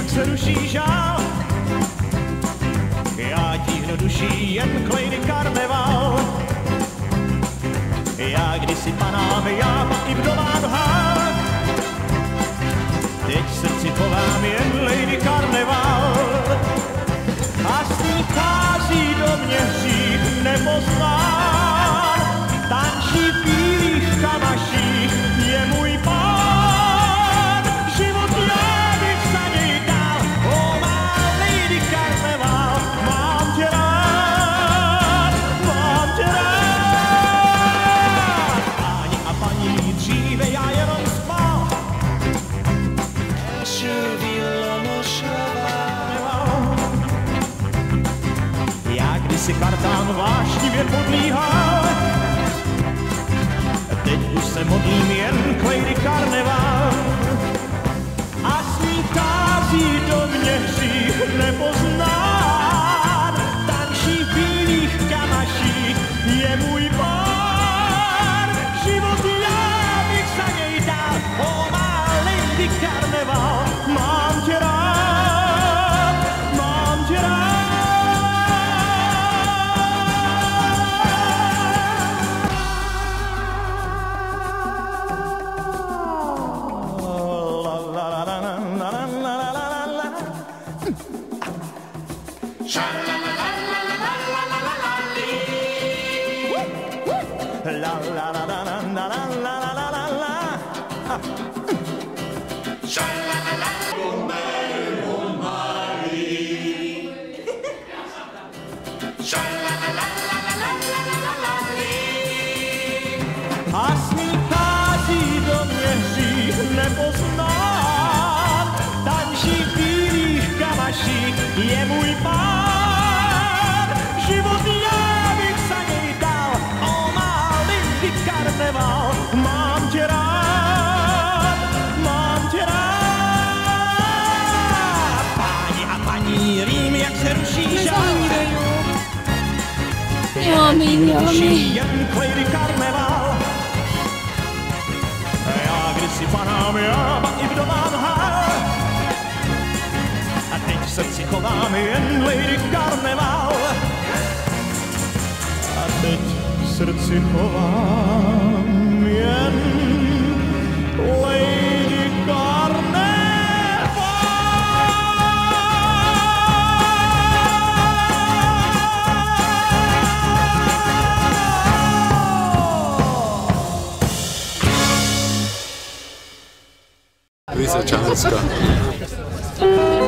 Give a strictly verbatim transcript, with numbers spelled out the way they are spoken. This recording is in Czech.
jak se ruší žál. Já tíhnu duší jen k Lady Karneval. Já kdysi panám, já pak i vdovám hál. Teď v srdci chovám jen Lady Karneval. A s ní vchází do mě hřích nepoznán. Tančí v bílých kamaších je můj pán. Život já bych za něj dal, o má Lady Karneval. Mám tě rád, mám tě rád. Páni a paní, dříve já jenom spal. Já kdysi Chartán vášnivě podlíhal. Teď už se modlím jen k Lady Karneval. A s ní vchází do mě hřích nepoznán. Tančí v bílých kamaších je můj pán. Život já bych za něj dal, o má Lady Karneval. Mám tě rád, mám tě rád. La la la la la la la la la la la. Sha la la la. Oh Mary, oh Mary. Sha la la la la la la la la la. A s ní vchází do mě hřích nepoznán. Tančí v bílých kamaších je můj pán. Život já bych za něj dal, o má Lady Karneval. Mám tě rád, mám tě rád. Páni a paní, vím, jak se ruší žál. Yummy, yummy. Jen k Lady Karneval. Já kdysi panám, já pak i vdovám hál. A teď v srdci chovám jen Lady Karneval. A teď v srdci chovám jen Lady Karneval. Luisa Čánská.